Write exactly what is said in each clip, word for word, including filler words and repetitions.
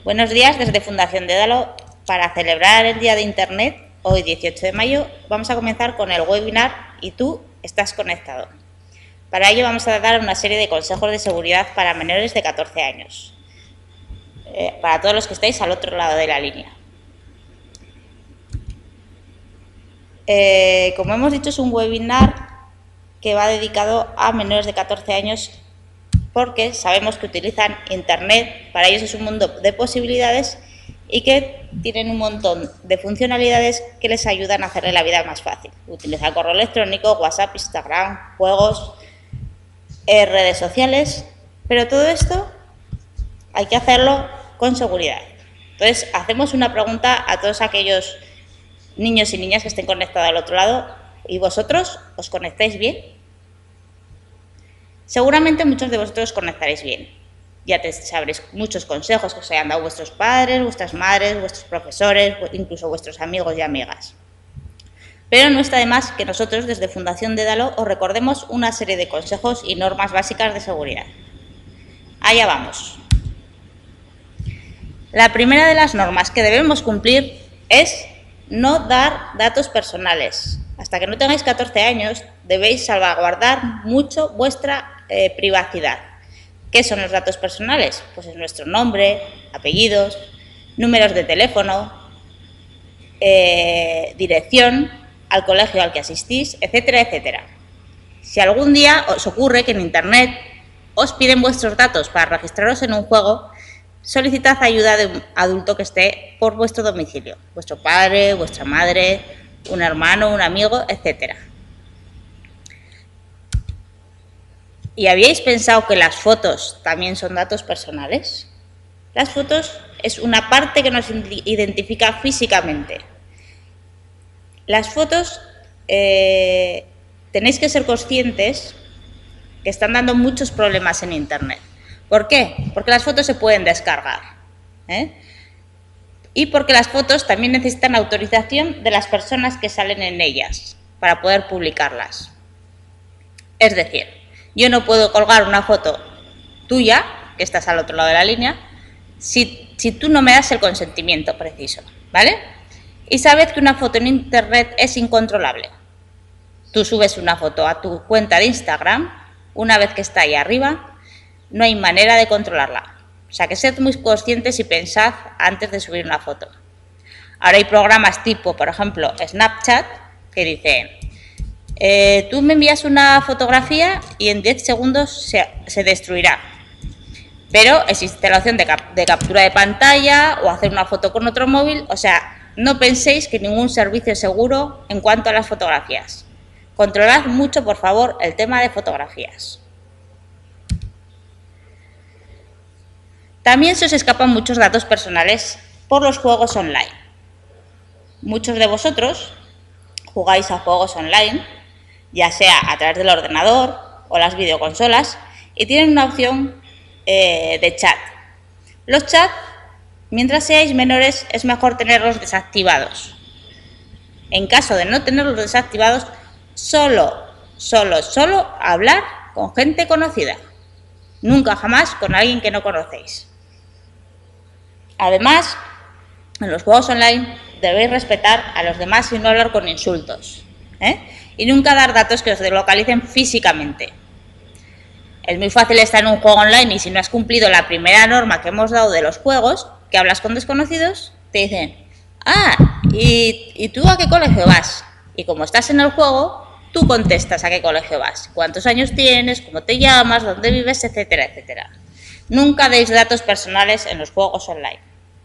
Buenos días desde Fundación Dédalo. Para celebrar el Día de Internet, hoy dieciocho de mayo, vamos a comenzar con el webinar ¿Y tú estás conectado? Para ello vamos a dar una serie de consejos de seguridad para menores de catorce años, eh, para todos los que estáis al otro lado de la línea. Eh, como hemos dicho, es un webinar que va dedicado a menores de catorce años porque sabemos que utilizan Internet, para ellos es un mundo de posibilidades y que tienen un montón de funcionalidades que les ayudan a hacerle la vida más fácil. Utilizan correo electrónico, WhatsApp, Instagram, juegos, eh, redes sociales, pero todo esto hay que hacerlo con seguridad. Entonces, hacemos una pregunta a todos aquellos niños y niñas que estén conectados al otro lado. ¿Y vosotros os conectáis bien? Seguramente muchos de vosotros os conectaréis bien. Ya te sabréis muchos consejos que os hayan dado vuestros padres, vuestras madres, vuestros profesores, incluso vuestros amigos y amigas. Pero no está de más que nosotros, desde Fundación Dédalo, os recordemos una serie de consejos y normas básicas de seguridad. Allá vamos. La primera de las normas que debemos cumplir es no dar datos personales. Hasta que no tengáis catorce años, debéis salvaguardar mucho vuestra eh, privacidad. ¿Qué son los datos personales? Pues es nuestro nombre, apellidos, números de teléfono, eh, dirección, al colegio al que asistís, etcétera, etcétera. Si algún día os ocurre que en Internet os piden vuestros datos para registraros en un juego, solicitad ayuda de un adulto que esté por vuestro domicilio, vuestro padre, vuestra madre, un hermano, un amigo, etcétera. ¿Y habíais pensado que las fotos también son datos personales? Las fotos es una parte que nos identifica físicamente. Las fotos, eh, tenéis que ser conscientes que están dando muchos problemas en Internet. ¿Por qué? Porque las fotos se pueden descargar, ¿eh? Y porque las fotos también necesitan autorización de las personas que salen en ellas para poder publicarlas. Es decir, yo no puedo colgar una foto tuya, que estás al otro lado de la línea, si, si tú no me das el consentimiento preciso, ¿vale? Y sabed que una foto en Internet es incontrolable. Tú subes una foto a tu cuenta de Instagram, una vez que está ahí arriba, no hay manera de controlarla. O sea, que sed muy conscientes y pensad antes de subir una foto. Ahora hay programas tipo, por ejemplo, Snapchat, que dice, eh, tú me envías una fotografía y en diez segundos se, se destruirá. Pero existe la opción de, cap de captura de pantalla o hacer una foto con otro móvil. O sea, no penséis que ningún servicio es seguro en cuanto a las fotografías. Controlad mucho, por favor, el tema de fotografías. También se os escapan muchos datos personales por los juegos online. Muchos de vosotros jugáis a juegos online, ya sea a través del ordenador o las videoconsolas, y tienen una opción eh, de chat. Los chats, mientras seáis menores, es mejor tenerlos desactivados. En caso de no tenerlos desactivados, solo, solo, solo hablar con gente conocida. Nunca jamás con alguien que no conocéis. Además, en los juegos online debéis respetar a los demás y no hablar con insultos, ¿eh? Y nunca dar datos que os localicen físicamente. Es muy fácil estar en un juego online y si no has cumplido la primera norma que hemos dado de los juegos, que hablas con desconocidos, te dicen, ah, ¿y, ¿y tú a qué colegio vas? Y como estás en el juego, tú contestas a qué colegio vas, cuántos años tienes, cómo te llamas, dónde vives, etcétera, etcétera. Nunca deis datos personales en los juegos online.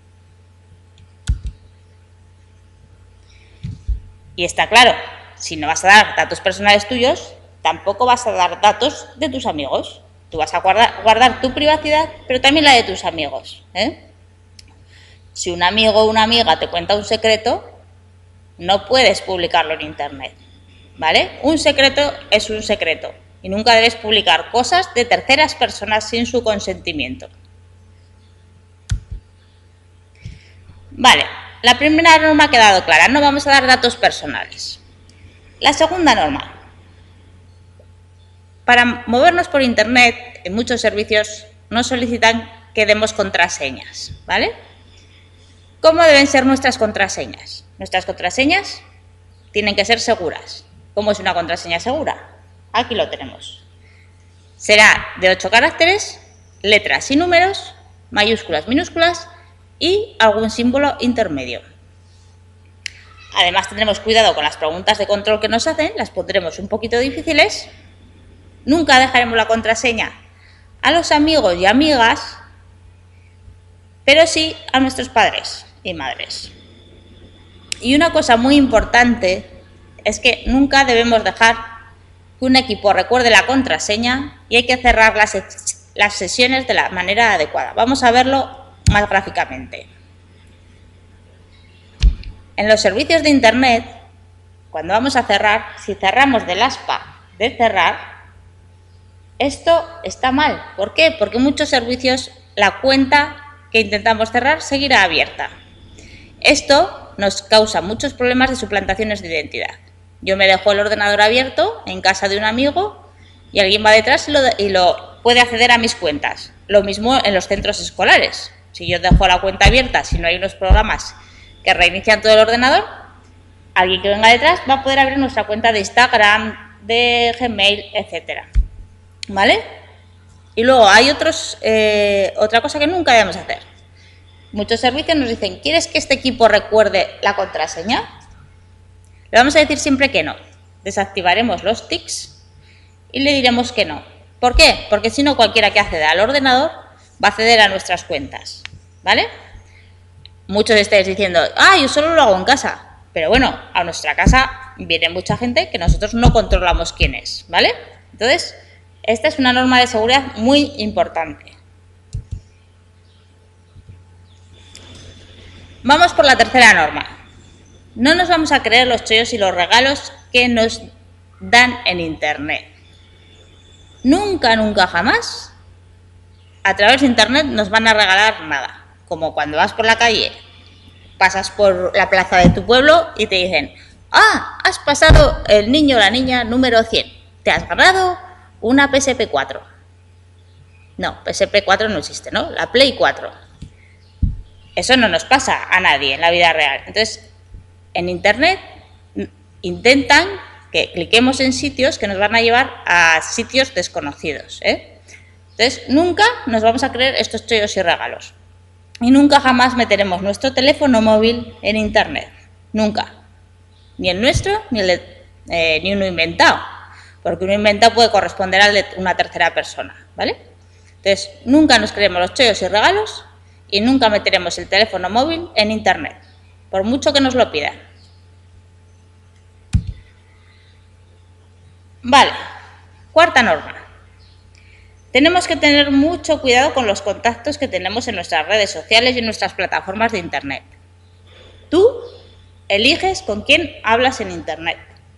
Y está claro, si no vas a dar datos personales tuyos, tampoco vas a dar datos de tus amigos. Tú vas a guardar, guardar tu privacidad, pero también la de tus amigos, ¿eh? Si un amigo o una amiga te cuenta un secreto, no puedes publicarlo en Internet, ¿vale? Un secreto es un secreto. Y nunca debes publicar cosas de terceras personas sin su consentimiento. Vale, la primera norma ha quedado clara, no vamos a dar datos personales. La segunda norma. Para movernos por Internet, en muchos servicios nos solicitan que demos contraseñas, ¿vale? ¿Cómo deben ser nuestras contraseñas? Nuestras contraseñas tienen que ser seguras. ¿Cómo es una contraseña segura? Aquí lo tenemos. Será de ocho caracteres, letras y números, mayúsculas, minúsculas y algún símbolo intermedio. Además, tendremos cuidado con las preguntas de control que nos hacen, las pondremos un poquito difíciles. Nunca dejaremos la contraseña a los amigos y amigas, pero sí a nuestros padres y madres. Y una cosa muy importante es que nunca debemos dejar que un equipo recuerde la contraseña y hay que cerrar las, las sesiones de la manera adecuada. Vamos a verlo más gráficamente. En los servicios de Internet, cuando vamos a cerrar, si cerramos del aspa de cerrar, esto está mal. ¿Por qué? Porque muchos servicios, la cuenta que intentamos cerrar seguirá abierta. Esto nos causa muchos problemas de suplantaciones de identidad. Yo me dejo el ordenador abierto en casa de un amigo y alguien va detrás y lo, y lo puede acceder a mis cuentas. Lo mismo en los centros escolares. Si yo dejo la cuenta abierta, si no hay unos programas que reinician todo el ordenador, alguien que venga detrás va a poder abrir nuestra cuenta de Instagram, de Gmail, etcétera. ¿Vale? Y luego hay otros, eh, otra cosa que nunca debemos hacer. Muchos servicios nos dicen, ¿quieres que este equipo recuerde la contraseña? Le vamos a decir siempre que no. Desactivaremos los tics y le diremos que no. ¿Por qué? Porque si no, cualquiera que acceda al ordenador va a acceder a nuestras cuentas. ¿Vale? Muchos estáis diciendo, ah, yo solo lo hago en casa. Pero bueno, a nuestra casa viene mucha gente que nosotros no controlamos quién es. ¿Vale? Entonces, esta es una norma de seguridad muy importante. Vamos por la tercera norma. No nos vamos a creer los chollos y los regalos que nos dan en Internet. Nunca, nunca, jamás, a través de Internet nos van a regalar nada. Como cuando vas por la calle, pasas por la plaza de tu pueblo y te dicen, ah, has pasado el niño o la niña número cien. Te has ganado una P S P cuatro. No, P S P cuatro no existe, ¿no? La Play cuatro. Eso no nos pasa a nadie en la vida real. Entonces, en Internet intentan que cliquemos en sitios que nos van a llevar a sitios desconocidos, ¿eh? Entonces, nunca nos vamos a creer estos chollos y regalos. Y nunca jamás meteremos nuestro teléfono móvil en Internet. Nunca. Ni el nuestro, ni, el de, eh, ni uno inventado. Porque uno inventado puede corresponder al de una tercera persona, ¿vale? Entonces, nunca nos creemos los chollos y regalos y nunca meteremos el teléfono móvil en Internet, por mucho que nos lo pidan. Vale, cuarta norma. Tenemos que tener mucho cuidado con los contactos que tenemos en nuestras redes sociales y en nuestras plataformas de Internet. Tú eliges con quién hablas en Internet.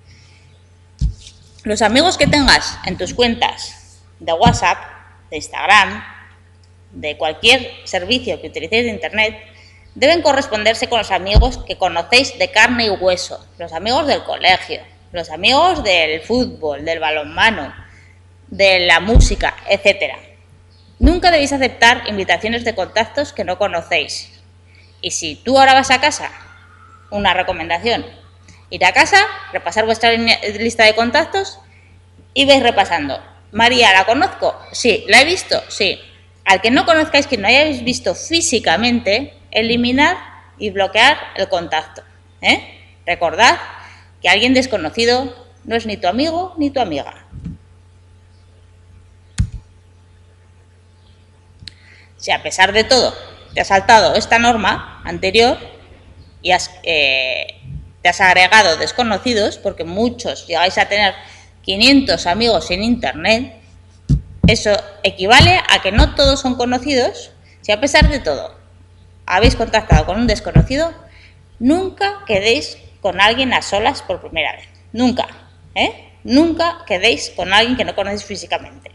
Los amigos que tengas en tus cuentas de WhatsApp, de Instagram, de cualquier servicio que utilicéis de Internet, deben corresponderse con los amigos que conocéis de carne y hueso, los amigos del colegio, los amigos del fútbol, del balonmano, de la música, etcétera. Nunca debéis aceptar invitaciones de contactos que no conocéis. Y si tú ahora vas a casa, una recomendación, ir a casa, repasar vuestra lista de contactos y vais repasando. María, ¿la conozco? Sí. ¿La he visto? Sí. Al que no conozcáis, que no hayáis visto físicamente, eliminar y bloquear el contacto, ¿eh? Recordad que alguien desconocido no es ni tu amigo ni tu amiga. Si a pesar de todo te has saltado esta norma anterior y has, eh, te has agregado desconocidos, porque muchos llegáis a tener quinientos amigos en Internet, eso equivale a que no todos son conocidos. Si a pesar de todo habéis contactado con un desconocido, nunca quedéis con alguien a solas por primera vez. Nunca, ¿eh? Nunca quedéis con alguien que no conocéis físicamente.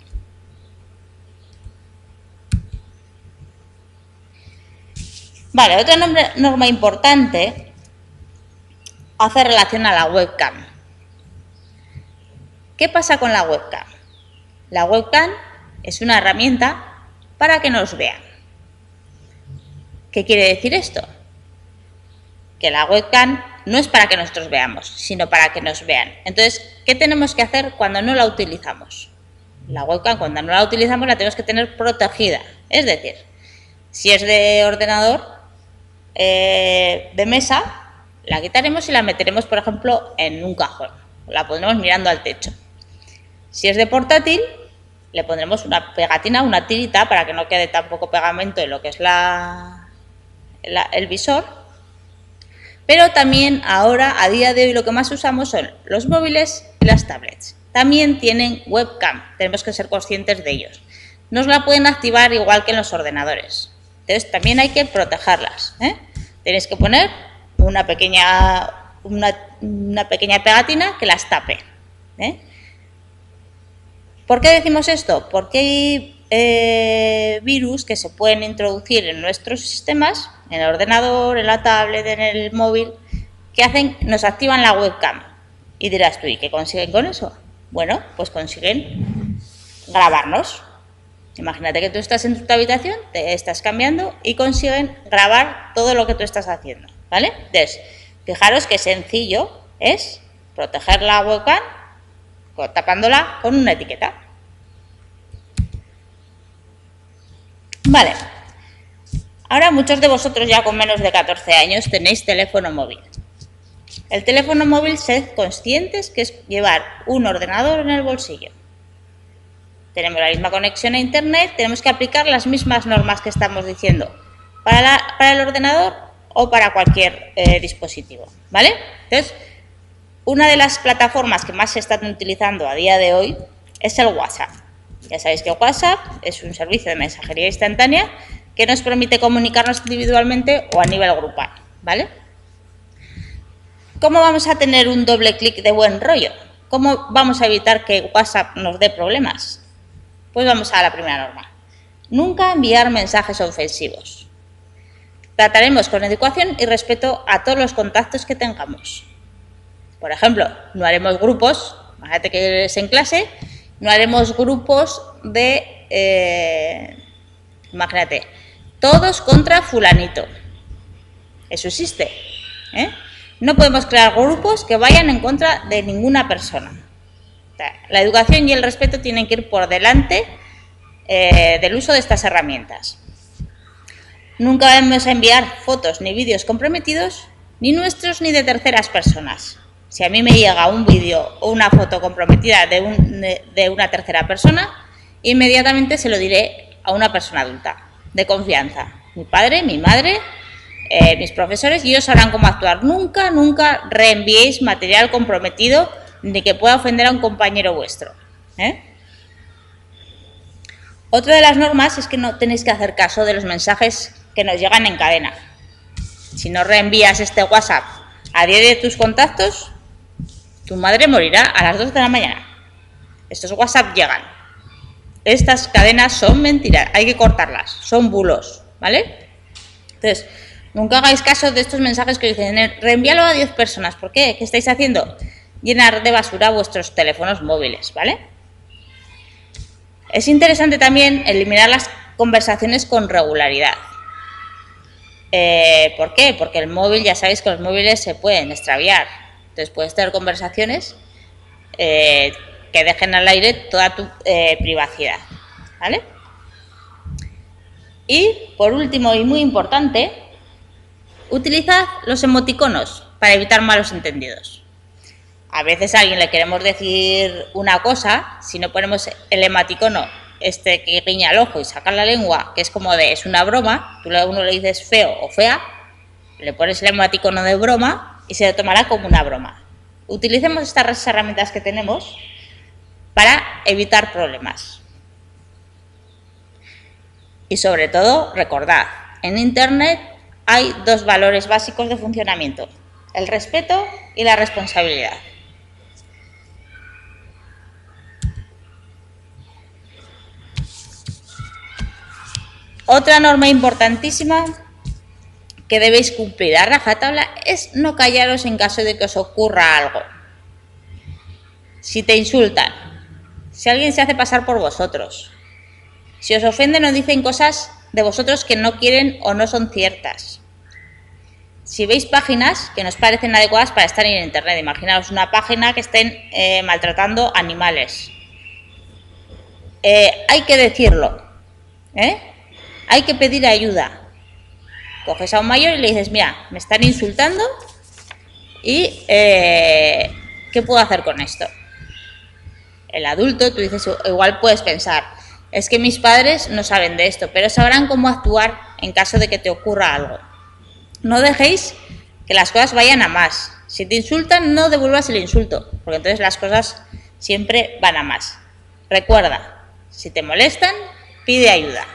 Vale, otra norma importante hace relación a la webcam. ¿Qué pasa con la webcam? La webcam es una herramienta para que nos vean. ¿Qué quiere decir esto? que la webcam no es para que nosotros veamos, sino para que nos vean. Entonces, ¿qué tenemos que hacer cuando no la utilizamos? La webcam, cuando no la utilizamos, la tenemos que tener protegida. Es decir, si es de ordenador, eh, de mesa, la quitaremos y la meteremos, por ejemplo, en un cajón. La pondremos mirando al techo. Si es de portátil, le pondremos una pegatina, una tirita, para que no quede tampoco pegamento en lo que es la, la, el visor. Pero también ahora, a día de hoy, lo que más usamos son los móviles y las tablets. También tienen webcam, tenemos que ser conscientes de ellos. Nos la pueden activar igual que en los ordenadores. Entonces también hay que protegerlas, ¿eh? Tenéis que poner una pequeña, una, una pequeña pegatina que las tape, ¿eh? ¿Por qué decimos esto? Porque hay eh, virus que se pueden introducir en nuestros sistemas, en el ordenador, en la tablet, en el móvil, que hacen, nos activan la webcam. Y dirás tú, ¿y qué consiguen con eso? Bueno, pues consiguen grabarnos. Imagínate que tú estás en tu habitación, te estás cambiando y consiguen grabar todo lo que tú estás haciendo, ¿vale? Entonces, fijaros qué sencillo es proteger la webcam tapándola con una etiqueta. Vale. Ahora muchos de vosotros ya con menos de catorce años tenéis teléfono móvil. El teléfono móvil, sed conscientes que es llevar un ordenador en el bolsillo. Tenemos la misma conexión a internet, tenemos que aplicar las mismas normas que estamos diciendo para, la, para el ordenador o para cualquier eh, dispositivo, ¿vale? Entonces, una de las plataformas que más se están utilizando a día de hoy es el WhatsApp. Ya sabéis que WhatsApp es un servicio de mensajería instantánea que nos permite comunicarnos individualmente o a nivel grupal, ¿vale? ¿Cómo vamos a tener un doble clic de buen rollo? ¿Cómo vamos a evitar que WhatsApp nos dé problemas? Pues vamos a la primera norma. Nunca enviar mensajes ofensivos. Trataremos con educación y respeto a todos los contactos que tengamos. Por ejemplo, no haremos grupos, imagínate que eres en clase, no haremos grupos de, eh, imagínate, todos contra fulanito. Eso existe, ¿eh? No podemos crear grupos que vayan en contra de ninguna persona. O sea, la educación y el respeto tienen que ir por delante eh, del uso de estas herramientas. Nunca vamos a enviar fotos ni vídeos comprometidos, ni nuestros ni de terceras personas. Si a mí me llega un vídeo o una foto comprometida de, un, de una tercera persona, inmediatamente se lo diré a una persona adulta, de confianza. Mi padre, mi madre, eh, mis profesores, y ellos sabrán cómo actuar. Nunca, nunca reenviéis material comprometido ni que pueda ofender a un compañero vuestro, ¿eh? Otra de las normas es que no tenéis que hacer caso de los mensajes que nos llegan en cadena. Si no reenvías este WhatsApp a diez de tus contactos, tu madre morirá a las dos de la mañana. Estos WhatsApp llegan. Estas cadenas son mentiras, hay que cortarlas, son bulos, ¿vale? Entonces, nunca hagáis caso de estos mensajes que dicen, reenvíalo a diez personas. ¿Por qué? ¿Qué estáis haciendo? Llenar de basura vuestros teléfonos móviles, ¿vale? Es interesante también eliminar las conversaciones con regularidad. Eh, ¿Por qué? Porque el móvil, ya sabéis que los móviles se pueden extraviar. Entonces puedes tener conversaciones eh, que dejen al aire toda tu eh, privacidad, ¿vale? Y por último y muy importante, utilizad los emoticonos para evitar malos entendidos. A veces a alguien le queremos decir una cosa, si no ponemos el emoticono este que guiña el ojo y saca la lengua, que es como de, es una broma, tú a uno le dices feo o fea, le pones el emoticono de broma y se lo tomará como una broma. Utilicemos estas herramientas que tenemos para evitar problemas. Y sobre todo, recordad, en Internet hay dos valores básicos de funcionamiento, el respeto y la responsabilidad. Otra norma importantísima que debéis cumplir a rajatabla es no callaros en caso de que os ocurra algo. Si te insultan, si alguien se hace pasar por vosotros, si os ofenden o dicen cosas de vosotros que no quieren o no son ciertas, Si veis páginas que nos parecen adecuadas para estar en Internet, imaginaos una página que estén eh, maltratando animales. Eh, hay que decirlo, ¿eh? Hay que pedir ayuda. Coges a un mayor y le dices, mira, me están insultando y eh, ¿qué puedo hacer con esto? El adulto, tú dices, igual puedes pensar, es que mis padres no saben de esto, pero sabrán cómo actuar en caso de que te ocurra algo. No dejéis que las cosas vayan a más. Si te insultan, no devuelvas el insulto, porque entonces las cosas siempre van a más. Recuerda, si te molestan, pide ayuda.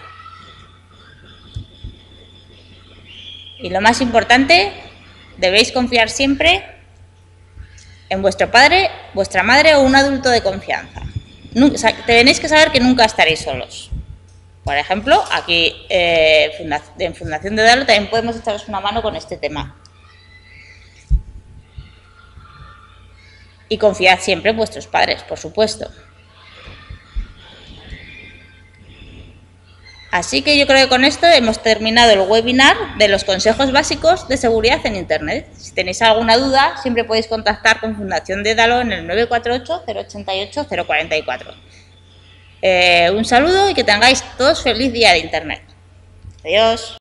Y lo más importante, debéis confiar siempre en vuestro padre, vuestra madre o un adulto de confianza. Tenéis que saber que nunca estaréis solos. Por ejemplo, aquí eh, en Fundación Dedalo también podemos echaros una mano con este tema. Y confiad siempre en vuestros padres, por supuesto. Así que yo creo que con esto hemos terminado el webinar de los consejos básicos de seguridad en Internet. Si tenéis alguna duda, siempre podéis contactar con Fundación Dedalo en el nueve cuatro ocho, cero ocho ocho, cero cuatro cuatro. Eh, un saludo y que tengáis todos feliz día de Internet. Adiós.